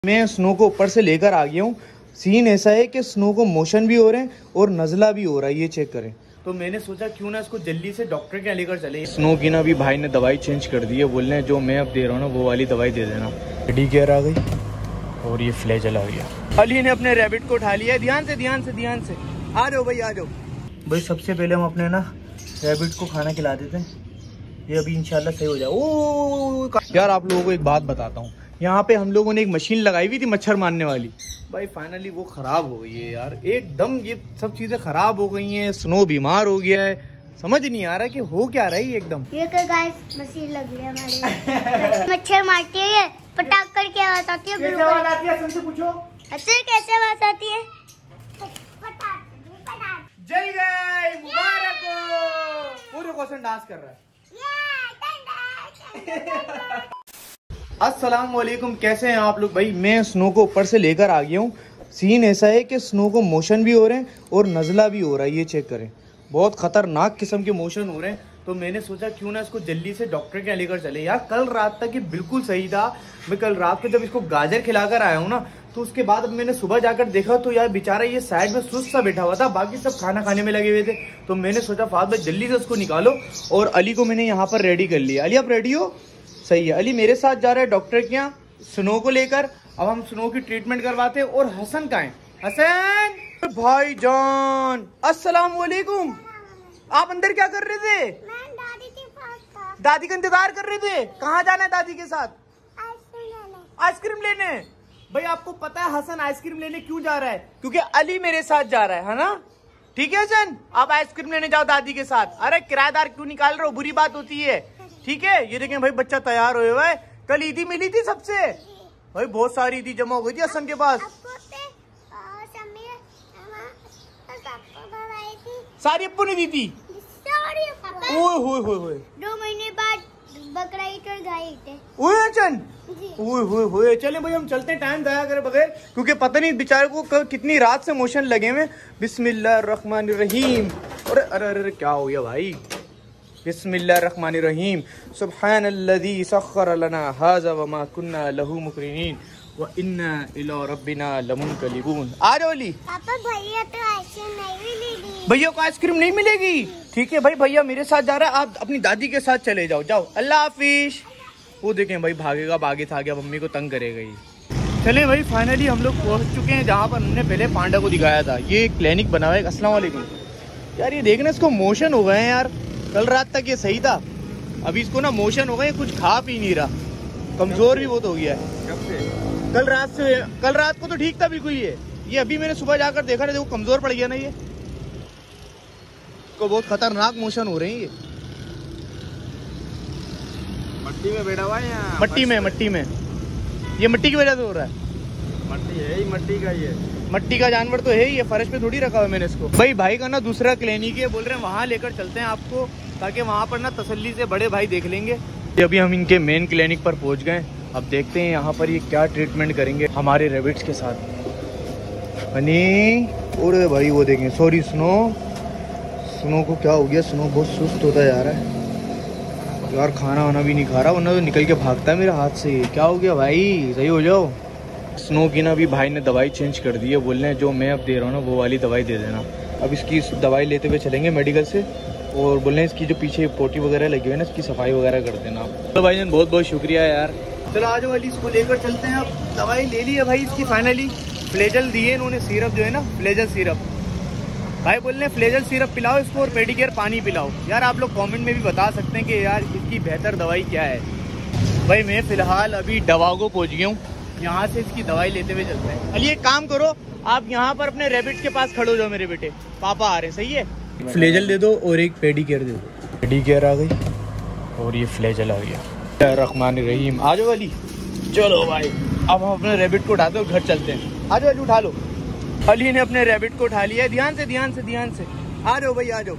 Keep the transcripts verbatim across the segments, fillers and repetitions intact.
मैं स्नो को ऊपर से लेकर आ गया हूँ। सीन ऐसा है कि स्नो को मोशन भी हो रहे हैं और नज़ला भी हो रहा है, ये चेक करें। तो मैंने सोचा क्यों ना इसको जल्दी से डॉक्टर के यहाँ लेकर चले। स्नो की ना भी भाई ने दवाई चेंज कर दी है, बोल रहे हैं जो मैं अब दे रहा हूँ ना वो वाली दवाई दे देना। डी केयर आ गई और ये फ्लेजल आ गया। अली ने अपने रैबिट को उठा लिया है। ध्यान से ध्यान से ध्यान से आ जाओ भाई, आ जाओ भाई। सबसे पहले हम अपने ना रैबिट को खाना खिला देते हैं, ये अभी इंशाल्लाह सही हो जाए। ओ यार आप लोगों को एक बात बताता हूँ, यहाँ पे हम लोगों ने एक मशीन लगाई हुई थी मच्छर मारने वाली, भाई फाइनली वो खराब हो गई है यार एकदम। ये सब चीजें खराब हो गई हैं, स्नो बीमार हो गया है, समझ नहीं आ रहा कि हो क्या रहा है एकदम। ये गाइस मशीन लगी है हमारे मच्छर मारती है, ये पटाख कर क्या आवाज आती है? कैसे आवाज आती है? सबसे पूछो अच्छा कैसे आवाज आती है? जय जय मुबारक हो। पूरे क्वेश्चन डांस कर रहा है। अस्सलाम वालेकुम, कैसे हैं आप लोग? भाई मैं स्नो को ऊपर से लेकर आ गया हूँ। सीन ऐसा है कि स्नो को मोशन भी हो रहे हैं और नज़ला भी हो रहा है, ये चेक करें। बहुत खतरनाक किस्म के मोशन हो रहे हैं। तो मैंने सोचा क्यों ना इसको जल्दी से डॉक्टर के यहाँ लेकर चले। यार कल रात तक ये बिल्कुल सही था। मैं कल रात को जब इसको गाजर खिलाकर आया हूँ ना, तो उसके बाद मैंने सुबह जाकर देखा तो यार बेचारा ये साइड में सुस्त सा बैठा हुआ था, बाकी सब खाना खाने में लगे हुए थे। तो मैंने सोचा फाद भाई जल्दी से उसको निकालो, और अली को मैंने यहाँ पर रेडी कर लिया। अली आप रेडी हो? सही है। अली मेरे साथ जा रहा है डॉक्टर के यहाँ स्नो को लेकर। अब हम स्नो की ट्रीटमेंट करवाते हैं। और हसन कहाँ है? हसन भाई जान अस्सलाम वालेकुम। आप अंदर क्या कर रहे थे? मैं दादी के पास था। दादी का इंतजार कर रहे थे? कहाँ जाना है दादी के साथ? आइसक्रीम लेने। भाई आपको पता है हसन आइसक्रीम लेने क्यों जा रहा है? क्योंकि अली मेरे साथ जा रहा है, है ना? ठीक है हसन, आप आइसक्रीम लेने जाओ दादी के साथ। अरे किराएदार क्यों निकाल रहे हो, बुरी बात होती है। ठीक है, ये देखें भाई बच्चा तैयार हुए हुआ है। कल ईदी मिली थी सबसे, भाई बहुत सारी ईदी जमा हो गई थी हसन के पास। सारी अप्पू ने दी थी। ओए होए होए होए, दो महीने बाद बकरा ईद और गाय ईद। ओए हसन, ओए होए होए। चले भाई हम चलते हैं, टाइम दया करे बगैर, क्योंकि पता नहीं बेचारे को कल कितनी रात से मोशन लगे हुए। बिस्मिल्लाहिर्रहमानिर्रहीम। अरे अरे अरे क्या हो गया भाई? बिस्मिल्लाहिर्रहमानिर्रहीम। सुब्हानल्लज़ी सख्खर लना हाज़ा वमा कुन्ना लहू मुक़रिनीन व इन्ना इला रब्बिना लमुनक़लिबून। आ जाओ अली। पापा भैया तो आइसक्रीम नहीं मिलेगी। भैया को आइसक्रीम नहीं मिलेगी? ठीक है भाई, भैया मेरे साथ जा रहा है, आप अपनी दादी के साथ चले जाओ। जाओ, अल्लाह हाफिज। वो देखें भाई भागेगा, बागे था गया, मम्मी को तंग करेगा ये। चले भाई फाइनली हम लोग पहुंच चुके हैं जहाँ पर हमने पहले पांडा को दिखाया था। ये क्लिनिक बना हुआ है। अस्सलाम वालेकुम। यार ये देखना, इसको मोशन हो गए हैं यार। कल रात तक ये सही था, अभी इसको ना मोशन हो गए, कुछ खा पी नहीं रहा, कमजोर भी बहुत हो गया है। कब से? कल रात से। कल रात को तो ठीक था बिल्कुल। ये ये अभी मैंने सुबह जाकर देखा ना, देखो कमजोर पड़ गया ना। ये को बहुत खतरनाक मोशन हो रही है। ये मट्टी में बैठा हुआ है यहाँ। मट्टी में मट्टी में ये मट्टी की वजह से हो रहा है। मट्टी है ही, मट्टी का ये मट्टी का जानवर तो है ही, ये फर्श पे थोड़ी रखा हुआ है मैंने इसको। भाई भाई का ना दूसरा क्लिनिक है, बोल रहे हैं वहाँ लेकर चलते हैं आपको, ताकि वहाँ पर ना तसल्ली से बड़े भाई देख लेंगे। अभी हम इनके मेन क्लिनिक पर पहुँच गए। अब देखते हैं यहाँ पर ये क्या ट्रीटमेंट करेंगे हमारे रेबिट्स के साथ। हनी और भाई वो देखें, सॉरी स्नो, स्नो को क्या हो गया? स्नो बहुत सुस्त होता जा रहा है यार, खाना वाना भी नहीं खा रहा, वरना तो निकल के भागता है मेरे हाथ से। क्या हो गया भाई? सही हो जाओ। स्नो की ना भी भाई ने दवाई चेंज कर दी है, बोल रहे हैं जो मैं अब दे रहा हूँ ना वो वाली दवाई दे देना। अब इसकी दवाई लेते हुए चलेंगे मेडिकल से, और बोल रहे हैं इसकी जो पीछे पोटी वगैरह लगी हुई है ना, इसकी सफाई वगैरह कर देना। तो भाई बहुत बहुत शुक्रिया यार। चलो आ जाओ अली, इसको लेकर चलते हैं। अब दवाई ले ली है भाई इसकी फाइनली, फ्लेजल दिए इन्होंने, सिरप जो है ना फ्लेजल सिरप। भाई बोल रहे हैं फ्लेजल सिरप पिलाओ इसको और पेडिकेयर पानी पिलाओ। यार आप लोग कमेंट में भी बता सकते हैं कि यार इसकी बेहतर दवाई क्या है। भाई मैं फिलहाल अभी डवागो पहुंच गया हूँ, यहाँ से इसकी दवाई लेते हुए चलते हैं। अली एक काम करो, आप यहाँ पर अपने रैबिट के पास खड़े हो जाओ, मेरे बेटे पापा आ रहे हैं। सही है, फ्लेजल दे दो और एक पेडिकेयर दे दो। पेडिकेयर आ गई और ये फ्लेजल आ गया। रहमानिर्रहीम। आ जाओ अली। चलो भाई अब हम अपने रैबिट को उठाते हो, घर चलते हैं। आ जाओ अली, उठा लो। अली ने अपने रैबिट को उठा लिया है। ध्यान से ध्यान से ध्यान से आ जाओ भाई, आ जाओ।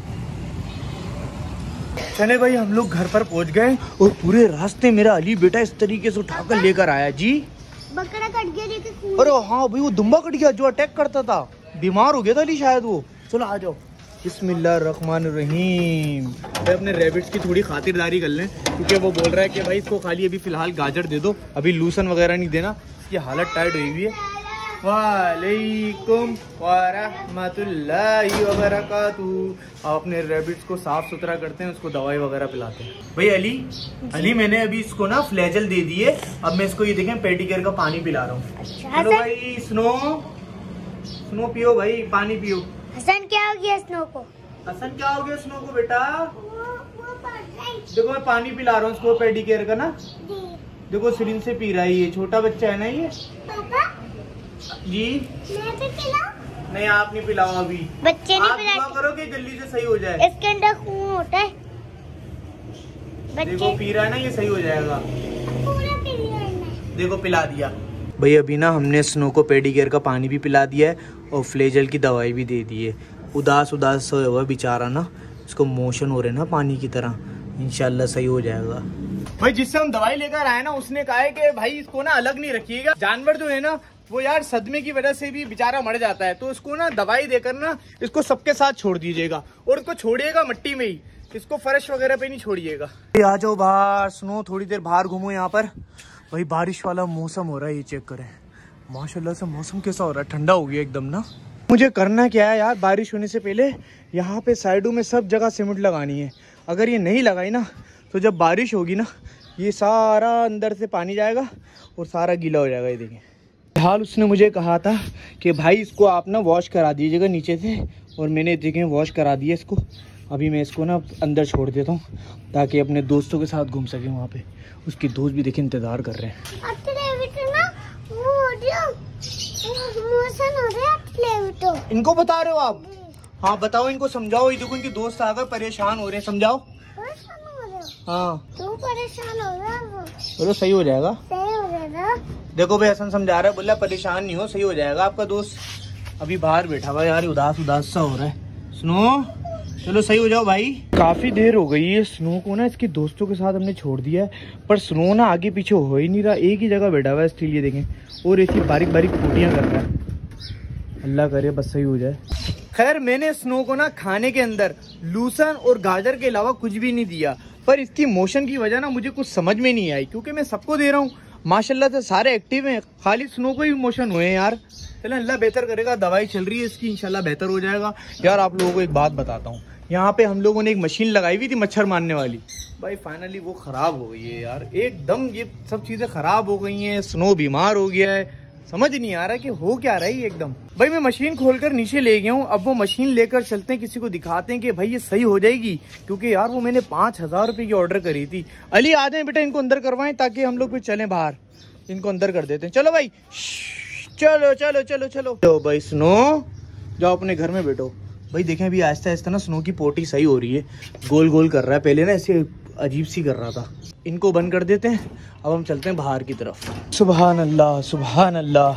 चले भाई हम लोग घर पर पहुंच गए, और पूरे रास्ते मेरा अली बेटा इस तरीके से उठाकर लेकर आया जी। बकरा कट गया लेकिन। अरे हाँ भाई, वो दुम्बा कट गया जो अटैक करता था, बीमार हो गया था अली शायद वो। चलो आ जाओ। बिस्मिल्लाहिर्रहमानिर्रहीम। भाई अपने रैबिट्स की थोड़ी खातिरदारी कर लें, क्योंकि वो बोल रहा है कि भाई इसको खाली अभी फ़िलहाल गाजर दे दो, अभी लूसन वगैरह नहीं देना, इसकी हालत टाइट हुई हुई है। वालेकुम वरहमतुल्लाहि वबरकातुहू। आप अपने रैबिट्स को साफ सुथरा करते हैं, उसको दवाई वगैरह पिलाते हैं। भाई अली अली मैंने अभी इसको ना फ्लैजल दे दिए, अब मैं इसको ये देखें पेडिकेयर का पानी पिला रहा हूँ। अच्छा, चलो भाई स्नो स्नो पियो भाई, पानी पियो। हसन क्या हो गया स्नो को? हसन क्या हो गया स्नो को बेटा? देखो मैं पानी पिला रहा हूँ इसको पेडिकेयर का ना, देखो सिरिंज से पी रहा है, ये छोटा बच्चा है ना ये। पापा जी मैं भी पिलाऊं? नहीं आप नहीं पिलाओ अभी, बच्चे नहीं आप दुआ पिलाते, करो कि जल्दी से सही हो जाए। इसके अंदर खून होता है। देखो बच्चे पी रहा है ना, ये सही हो जाएगा। पूरा पी लिया मैंने। देखो पिला दिया। भाई अभी ना हमने स्नो को पेडिकेयर का पानी भी पिला दिया है और फ्लेजल की दवाई भी दे दी है। उदास उदास सोया हुआ बेचारा ना, इसको मोशन हो रहे ना पानी की तरह, इंशाल्लाह सही हो जाएगा। भाई जिससे हम दवाई लेकर आए ना, उसने कहा है कि भाई इसको ना अलग नहीं रखिएगा, जानवर जो है ना वो यार सदमे की वजह से भी बेचारा मर जाता है, तो इसको ना दवाई देकर ना इसको सबके साथ छोड़ दीजिएगा, और इसको छोड़िएगा मिट्टी में ही, इसको फर्श वगैरह पे नहीं छोड़िएगा। आ जाओ बाहर, स्नो थोड़ी देर बाहर घूमो यहाँ पर। भाई बारिश वाला मौसम हो रहा है, ये चेक करें, माशाल्लाह से मौसम कैसा हो रहा है, ठंडा हो गया एकदम ना। मुझे करना क्या है यार, बारिश होने से पहले यहाँ पे साइडों में सब जगह सीमेंट लगानी है। अगर ये नहीं लगाई ना तो जब बारिश होगी ना, ये सारा अंदर से पानी जाएगा और सारा गीला हो जाएगा। ये देखें, फिलहाल उसने मुझे कहा था कि भाई इसको आप ना वॉश करा दीजिएगा नीचे से, और मैंने देखें वॉश करा दिया इसको। अभी मैं इसको ना अंदर छोड़ देता हूँ ताकि अपने दोस्तों के साथ घूम सके वहाँ पे। उसके दोस्त भी देखें इंतजार कर रहे हैं। इनको बता रहे हो आप? हाँ बताओ, इनको समझाओ, ये देखो इनके दोस्त आ गए, परेशान हो रहे हैं, समझाओ। हाँ तू परेशान हो रहा, चलो सही हो जाएगा, सही हो जाएगा। देखो भाई हसन समझा रहा है, बोला परेशान नहीं हो, सही हो जाएगा आपका दोस्त। अभी बाहर बैठा हुआ यार, उदास उदास सा हो रहा है। स्नो चलो सही हो जाओ भाई। काफी देर हो गई है, स्नो को ना इसके दोस्तों के साथ हमने छोड़ दिया है, पर स्नो ना आगे पीछे हो ही नहीं रहा, एक ही जगह बैठा हुआ है स्टिल, ये देखें, और ऐसी बारीक बारीक फूटियां कर रहा है। अल्लाह करे बस सही हो जाए। खैर मैंने स्नो को ना खाने के अंदर लूसन और गाजर के अलावा कुछ भी नहीं दिया, पर इसकी मोशन की वजह ना मुझे कुछ समझ में नहीं आई, क्योंकि मैं सबको दे रहा हूँ, माशाल्लाह से सारे एक्टिव हैं, खाली स्नो को ही मोशन हुए हैं यार। चलो अल्लाह बेहतर करेगा, दवाई चल रही है इसकी, इंशाल्लाह बेहतर हो जाएगा। यार आप लोगों को एक बात बताता हूँ, यहाँ पे हम लोगों ने एक मशीन लगाई हुई थी मच्छर मारने वाली, भाई फाइनली वो खराब हो गई है यार, एकदम ये सब चीजें खराब हो गई हैं, स्नो बीमार हो गया है, समझ नहीं आ रहा कि हो क्या रहा है एकदम। भाई मैं मशीन खोलकर नीचे ले गया हूँ, अब वो मशीन लेकर चलते हैं, किसी को दिखाते हैं कि भाई ये सही हो जाएगी, क्योंकि यार वो मैंने पाँच हजार रुपये की ऑर्डर करी थी। अली आ जाए बेटा, इनको अंदर करवाएं ताकि हम लोग फिर चलें बाहर, इनको अंदर कर देते हैं। चलो भाई, चलो चलो चलो चलो चलो भाई, स्नो जाओ अपने घर में बैठो। भाई देखें अभी आहिस्ता आहिस्ता ना स्नो की पोटी सही हो रही है, गोल गोल कर रहा है, पहले ना ऐसे अजीब सी कर रहा था। इनको बंद कर देते हैं, अब हम चलते हैं बाहर की तरफ। सुभान अल्लाह सुभान अल्लाह।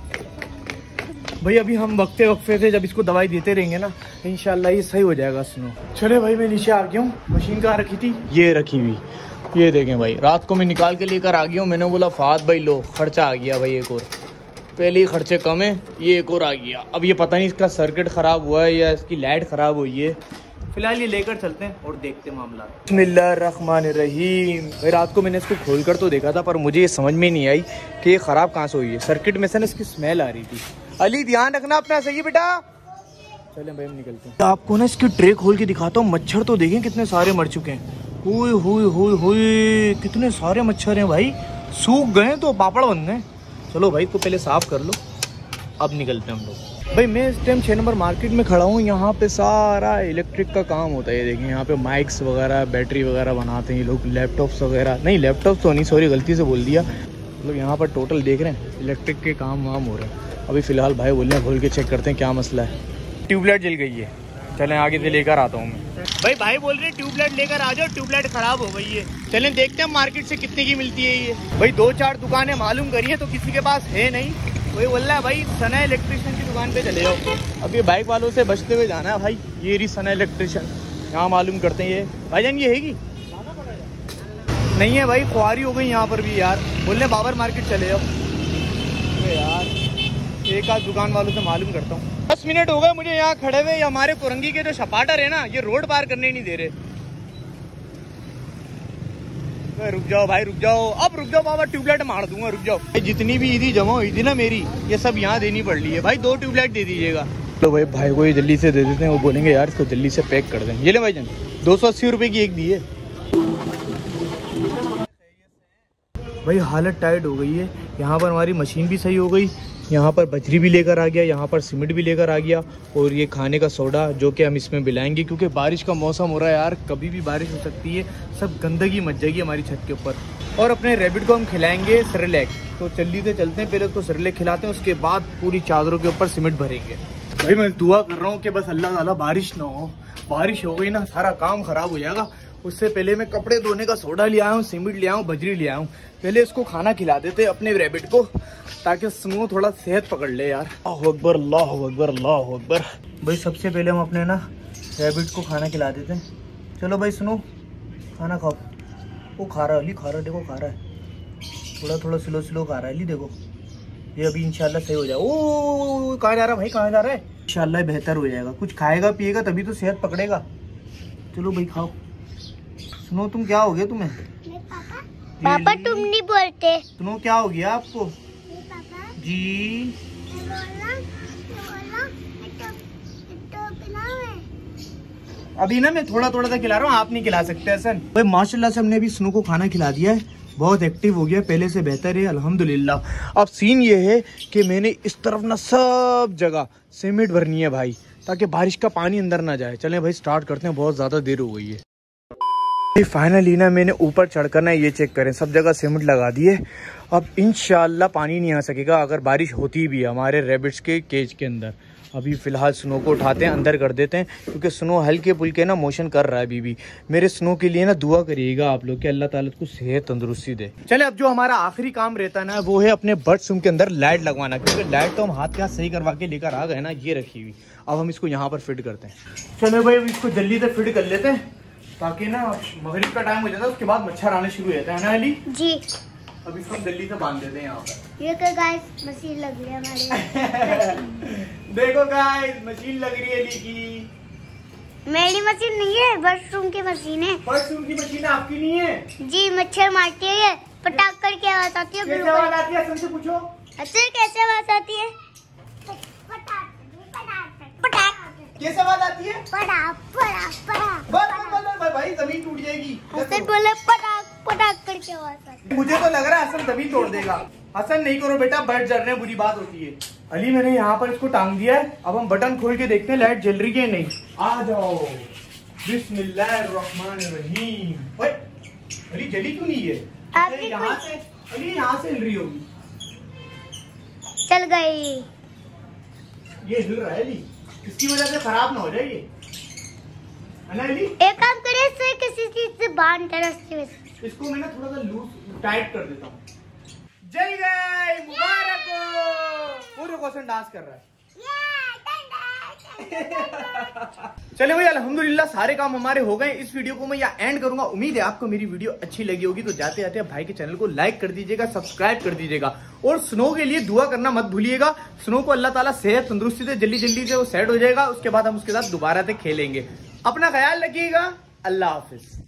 भाई अभी हम वक्फे वक्फे से जब इसको दवाई देते रहेंगे ना, इंशाल्लाह ये सही हो जाएगा स्नो। चले भाई मैं नीचे आ गया हूँ, मशीन कहाँ रखी थी? ये रखी हुई, ये देखें भाई, रात को मैं निकाल के लेकर आ गया हूँ। मैंने बोला फात भाई लो, खर्चा आ गया भाई एक और, पहले ही खर्चे कम है, ये एक और आ गया। अब ये पता नहीं इसका सर्किट खराब हुआ है या इसकी लाइट खराब हुई है, फिलहाल ये लेकर चलते हैं और देखते हैं मामला। बिस्मिल्लाहिर्रहमानिर्रहीम। भाई रात को मैंने इसको खोलकर तो देखा था, पर मुझे ये समझ में नहीं आई कि ये खराब कहाँ से हुई है, सर्किट में से ना इसकी स्मेल आ रही थी। अली ध्यान रखना अपना, सही बेटा। चलें भाई हम निकलते हैं। आपको ना इसकी ट्रे खोल के दिखाता हूँ, मच्छर तो देखें कितने सारे मर चुके हैं। हुई हुई हुई हुई कितने सारे मच्छर हैं भाई, सूख गए तो पापड़ बन गए। चलो भाई इसको पहले साफ कर लो, अब निकलते हैं हम लोग। भाई मैं इस टाइम छः नंबर मार्केट में खड़ा हूँ, यहाँ पे सारा इलेक्ट्रिक का काम होता है। ये देखिए यहाँ पे माइक्स वगैरह, बैटरी वगैरह बनाते हैं ये लोग, लैपटॉप्स वगैरह, नहीं लैपटॉप तो नहीं, सॉरी गलती से बोल दिया, मतलब यहाँ पर टोटल देख रहे हैं इलेक्ट्रिक के काम वाम हो रहे हैं। अभी फ़िलहाल भाई बोल रहे हैं खोल के चेक करते हैं क्या मसला है। ट्यूबलाइट जल गई है, चलें आगे से लेकर आता हूँ मैं। भाई भाई बोल रहे हैं ट्यूबलाइट लेकर आ जाओ, ट्यूबलाइट खराब हो गई है। चलें देखते हैं मार्केट से कितने की मिलती है ये। भाई दो चार दुकानें मालूम करी है तो किसी के पास है नहीं, वही बोल रहा है भाई सना इलेक्ट्रिशियन की दुकान पे चले जाओ। अब ये बाइक वालों से बचते हुए जाना है भाई, ये रही सना इलेक्ट्रिशियन, यहाँ मालूम करते हैं। ये भाईजान ये हैगी नहीं है भाई, खुआरी हो गई यहाँ पर भी यार, बोल रहे बाबर मार्केट चले जाओ। यार एक आध दुकान वालों से मालूम करता हूँ। दस मिनट हो गए मुझे यहाँ खड़े हुए। हमारे कुरंगी के जो सपाटर है ना, ये रोड पार करने ही नहीं दे रहे। रुक जाओ भाई, रुक जाओ, अब रुक जाओ बाबा, ट्यूबलाइट मार दूंगा, रुक जाओ। जितनी भी ईदी जमा हुई थी ना मेरी, ये सब यहाँ देनी पड़ रही है भाई। दो ट्यूबलाइट दे दीजिएगा। तो भाई भाई को ये जल्दी से दे देते हैं, वो बोलेंगे यार इसको जल्दी से पैक कर दें। ये ले भाई जान, दो सौ अस्सी रुपये की एक दी है भाई। हालत टाइट हो गई है। यहाँ पर हमारी मशीन भी सही हो गई, यहाँ पर बजरी भी लेकर आ गया, यहाँ पर सीमेंट भी लेकर आ गया, और ये खाने का सोडा जो कि हम इसमें मिलाएंगे, क्योंकि बारिश का मौसम हो रहा है यार, कभी भी बारिश हो सकती है। सब गंदगी मच जाएगी हमारी छत के ऊपर। और अपने रैबिट को हम खिलाएंगे सेरेलैक। तो जल्दी से चलते हैं, पहले उसको सेरेलैक खिलाते हैं, उसके बाद पूरी चादरों के ऊपर सीमेंट भरेंगे। भाई मैं दुआ कर रहा हूँ कि बस अल्लाह ताला बारिश ना हो। बारिश हो गई ना सारा काम खराब हो जाएगा। उससे पहले मैं कपड़े धोने का सोडा ले आया हूँ, सीमेंट ले आया हूँ, बजरी ले आया हूँ। पहले इसको खाना खिला देते अपने रैबिट को, ताकि स्नो थोड़ा सेहत पकड़ ले यार। अल्लाहु अकबर, अल्लाहु अकबर, अल्लाहु अकबर। भाई सबसे पहले हम अपने ना रैबिट को खाना खिला देते हैं। चलो भाई स्नो, खाना खाओ। वो खा रहा है अली, खा रहा है, देखो खा रहा है, थोड़ा थोड़ा स्लो स्लो खा रहा है अली, देखो। ये अभी इंशाल्लाह सही हो जाएगा। ओ कहाँ जा रहा है भाई, कहाँ जा रहा है? इंशाल्लाह बेहतर हो जाएगा। कुछ खाएगा पिएगा तभी तो सेहत पकड़ेगा। चलो भाई खाओ। सुनो तुम, क्या हो गया तुम्हें? पापा, पापा तुम नहीं बोलते। सुनो क्या हो गया आपको? पापा जी बोलना, बोलना, तो, तो पिलाओ। अभी ना मैं थोड़ा थोड़ा सा खिला रहा हूँ, आप नहीं खिला सकते हसन भाई। माशाल्लाह से हमने अभी स्नो को खाना खिला दिया है, बहुत एक्टिव हो गया, पहले से बेहतर है अल्हम्दुलिल्लाह। अब सीन ये है कि मैंने इस तरफ ना सब जगह सीमेंट भरनी है भाई, ताकि बारिश का पानी अंदर ना जाए। चलें भाई स्टार्ट करते हैं, बहुत ज़्यादा देर हो गई है। फाइनली ना मैंने ऊपर चढ़कर ना ये चेक करें, सब जगह सीमेंट लगा दिए। अब इंशाल्लाह पानी नहीं आ सकेगा अगर बारिश होती भी है हमारे रैबिट्स के केज के अंदर। अभी फ़िलहाल स्नो को उठाते हैं, अंदर कर देते हैं, क्योंकि स्नो हल्के फुल्के ना मोशन कर रहा है अभी भी। मेरे स्नो के लिए ना दुआ करिएगा आप लोग कि अल्लाह ताला को सेहत तंदुरुस्ती दे। चले अब जो हमारा आखिरी काम रहता है ना, वो है अपने बर्ड्स के अंदर लाइट लगवाना, क्योंकि लाइट तो हम हाथ के हाथ सही करवा के लेकर आ गए ना, ये रखी हुई। अब हम इसको यहाँ पर फिट करते हैं। चलो भाई इसको जल्दी से फिट कर लेते हैं, ताकि ना मगरिब का टाइम हो जाता है, उसके बाद मच्छर आने शुरू हो जाता है ना अली जी। अब इसको जल्दी से बांध देते हैं यहाँ पर। ये क्या गाइस, मशीन लग रही है हमारी। देखो गाइस मशीन लग रही है अली की। मेरी मशीन नहीं है, वॉशरूम की मशीन है। वॉशरूम की मशीन आपकी नहीं है जी, मच्छर मारती है ये, पटाख कर के आवाज आती है। कैसे आवाज आती है? सबसे पूछो। अच्छा कैसे आवाज आती है? कैसे आवाज आती है? पटाख पटाख पटाख। बस बस बस बस भाई जमीन टूट जाएगी। हसन बोले पटाख पटाख करके आवाज आती है। मुझे तो लग रहा है हसन जमीन तोड़ देगा। हसन नहीं करो बेटा, बर्ड जल रहे हैं, बुरी बात होती है। अली मैंने यहाँ पर इसको टांग दिया है, अब हम बटन खोल के देखते हैं लाइट जल रही है नहीं। आ जाओ, बिस्मिल्लाहिर्रहमानिर्रहीम। ओए अली जली क्यों नहीं है? आपकी यहाँ से अली, यहाँ से हिल रही होगी। चल गई। ये हिल रहा है अली, इसकी वजह से खराब ना हो जाए ये, है ना अली? एक काम करे, इसे किसी चीज से बांध दे रस्ते में। इसको मैं ना थोड़ा सा लूज टाइट कर देता हूँ। जल गई, मुबारक हो। पूरे क्वेश्चन डांस कर रहा है। चले भाई अल्हम्दुलिल्लाह सारे काम हमारे हो गए। इस वीडियो को मैं यहाँ एंड करूंगा। उम्मीद है आपको मेरी वीडियो अच्छी लगी होगी। तो जाते जाते भाई के चैनल को लाइक कर दीजिएगा, सब्सक्राइब कर दीजिएगा, और स्नो के लिए दुआ करना मत भूलिएगा। स्नो को अल्लाह ताला सेहत तंदुरुस्ती से जल्दी जल्दी से वो सेट हो जाएगा, उसके बाद हम उसके साथ दोबारा से खेलेंगे। अपना ख्याल रखिएगा, अल्लाह हाफिज।